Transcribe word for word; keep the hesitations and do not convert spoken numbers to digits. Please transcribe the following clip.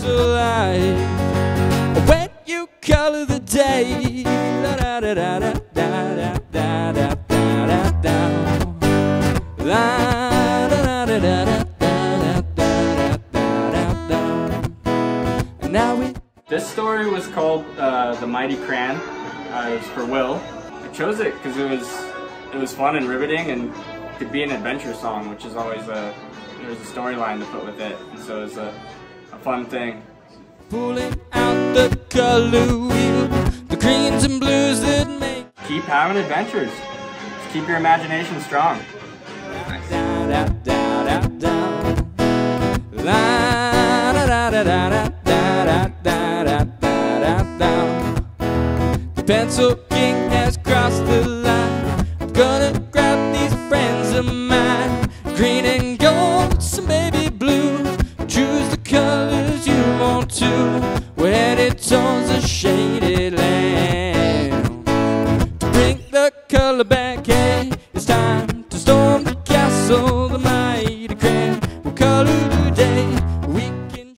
alive when you color the day. Da da da da da da da da da da da. La da da da da da da da da. And now we. This story was called uh, The Mighty Cran. Uh, it was for Will. I chose it because it was it was fun and riveting and could be an adventure song, which is always a there's a storyline to put with it, and so it's a, a fun thing. Pulling out the color wheel, the greens and blues that make. Keep having adventures. Just keep your imagination strong. Da da da da da. La da da da da da da da da da. The pencil king has crossed the line. I'm gonna grab these friends of mine. Green and gold, some baby blue. Choose the colors you want to. When it tones a shaded land. To bring the color back, hey, it's time.